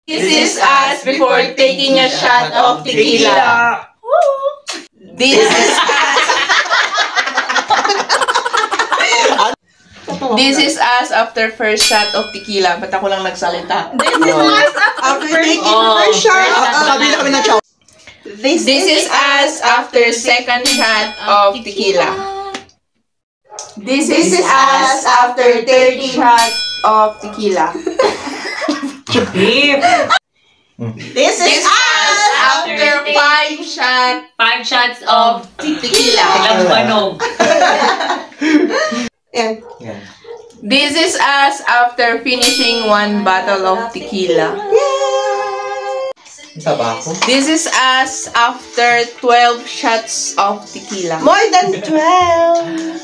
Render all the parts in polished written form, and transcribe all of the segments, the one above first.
This is us before taking a shot of tequila. This is us. This is us after first shot of tequila. Ba't ako lang nagsalita? This is us after taking first shot. This is us after second shot of tequila. This is us after third shot of tequila. This is us after five shots of tequila. This is us after finishing one bottle of tequila. This is us after 12 shots of tequila. more than 12.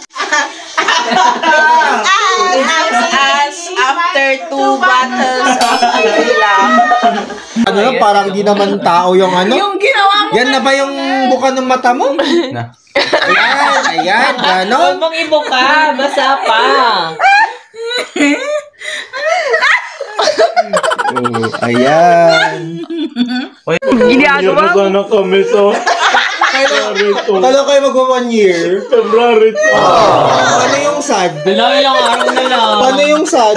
This is us after 2 bottles of tequila. Ano na, parang di naman tao yung ano? Yung ginawa mo. Yan na ba yung buka ng mata mo? Ayan, gano'n. Huwag mong ibuka, basa pa. Ayan. Ginagawa mo. Sana kami sa Kala kayo mag 1 year? February 2. Paano yung sad? Ilang araw na lang. Paano yung sad?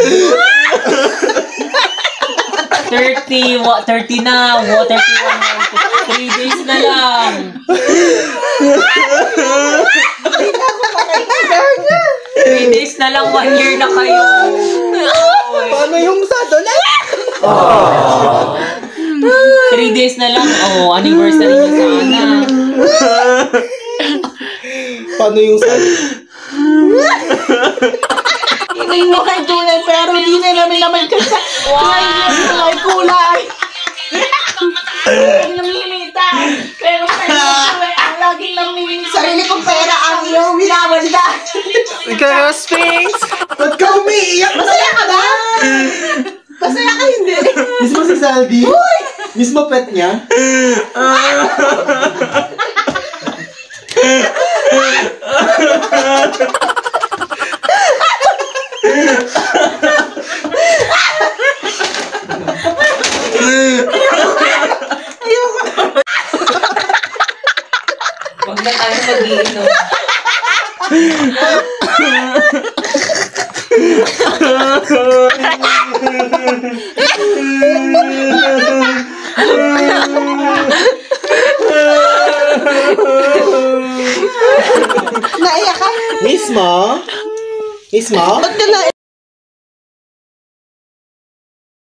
30 na, 31 na. 3 days na lang. Three days na lang, 1 year na kayo. Paano yung sad ulit? 3 days na lang, anniversary nyo sana. Paano yung sad? Hindi mo kay tunay, pero di na namin kasi kulay. Ang namimitan. Pero ang laging namimitan. Sarili kong pera ang iyong winawalda. Ikaw, Sphinx. Ba't ka umiiyak? Masaya ka ba? Masaya ka hindi. Mismo si Saldi? Mismo pet niya? Huwag na tayo mag-iinom. Naiyak ka? Mismo? Mismo? Ba't ka na